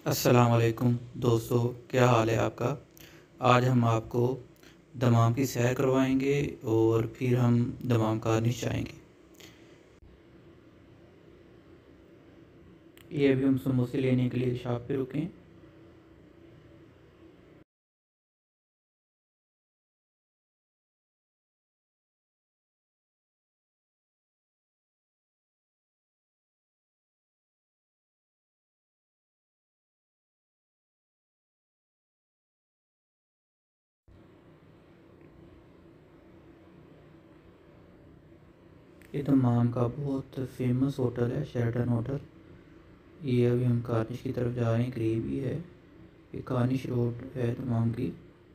अस्सलाम वालेकुम दोस्तों, क्या हाल है आपका। आज हम आपको दमाम की सैर करवाएंगे और फिर हम दमाम कार्निश जाएंगे। ये अभी हम समोसे लेने के लिए शॉप पे रुके। ये दमाम का बहुत फेमस होटल है, शेरटन होटल। ये अभी हम कार्निश की तरफ जा रहे हैं, करीब ही है। ये कार्निश रोड है दमाम की।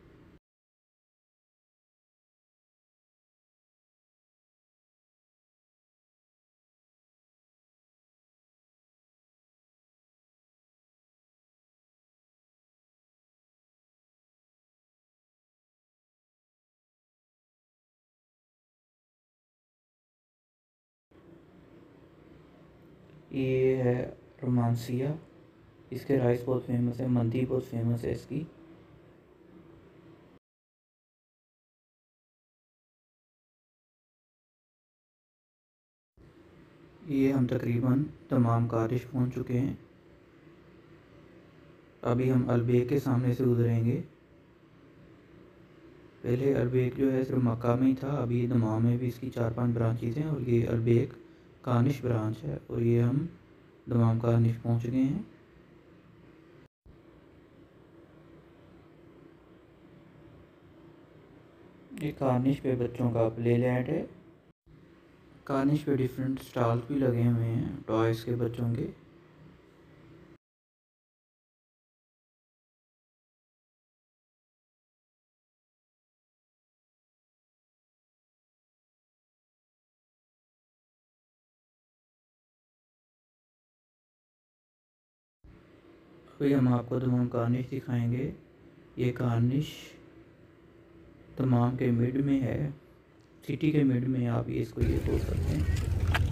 ये है रोमांसिया। इसके राइस बहुत फेमस है, मंदी बहुत फेमस है इसकी। ये हम तकरीबन दमाम कार्निश पहुंच चुके हैं। अभी हम अलबेग के सामने से गुजरेंगे। पहले अलबेग जो है सिर्फ मक्का में ही था, अभी दमाम में भी इसकी 4-5 ब्रांचेज हैं और ये अलबेग कार्निश ब्रांच है। और ये हम दमाम कार्निश पहुंच गए हैं। ये कार्निश पे बच्चों का प्ले लैंड है। कार्निश पे डिफरेंट स्टॉल्स भी लगे हुए हैं टॉयज़ के, बच्चों के। अभी हम आपको दमाम कार्निश दिखाएंगे। ये कार्निश दमाम के मिड में है, सिटी के मिड में, आप ये इसको ये बोल सकते हैं।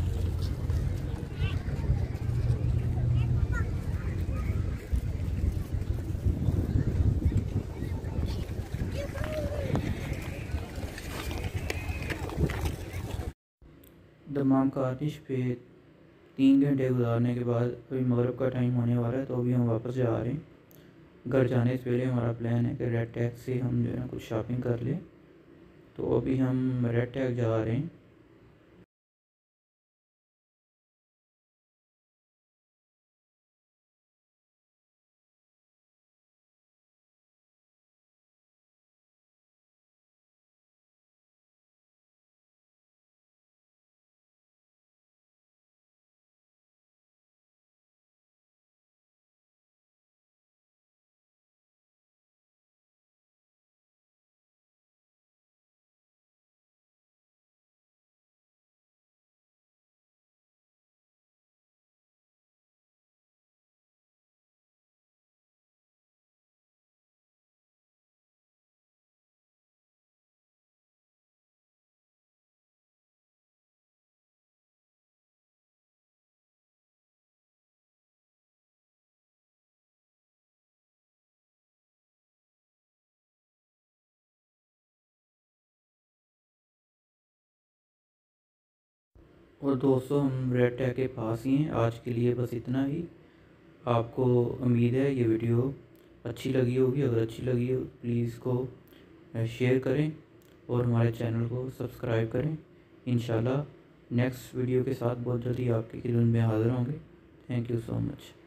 दमाम कार्निश पे 3 घंटे गुजारने के बाद अभी मगरिब का टाइम होने वाला है, तो अभी हम वापस जा रहे हैं। घर जाने से पहले हमारा प्लान है कि रेड टैग से हम जो है ना कुछ शॉपिंग कर लें। तो अभी हम रेड टैग जा रहे हैं। और दोस्तों, हम रेड टैग के पास ही हैं। आज के लिए बस इतना ही। आपको उम्मीद है ये वीडियो अच्छी लगी होगी। अगर अच्छी लगी हो प्लीज़ इसको शेयर करें और हमारे चैनल को सब्सक्राइब करें। इंशाल्लाह नेक्स्ट वीडियो के साथ बहुत जल्दी आपकी खिदमत में हाज़िर होंगे। Thank you so much.